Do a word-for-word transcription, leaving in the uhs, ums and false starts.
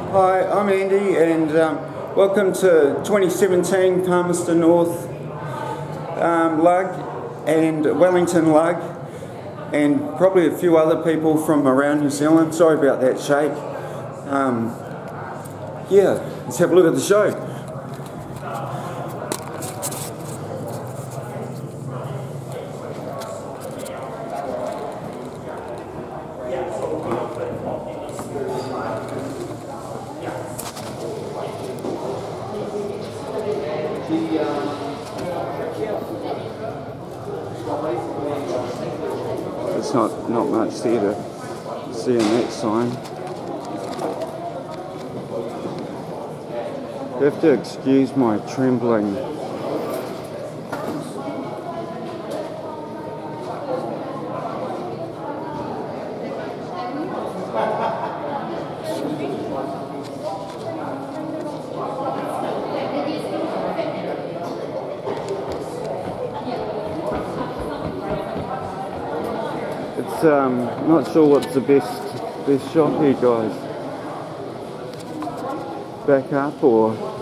Hi, I'm Andy, and um, welcome to twenty seventeen Palmerston North um, Lug and Wellington Lug, and probably a few other people from around New Zealand. Sorry about that shake. Um, yeah, let's have a look at the show. There's not, not much there to see in that sign. You have to excuse my trembling. It's um not sure what's the best best shot here, guys. Back up or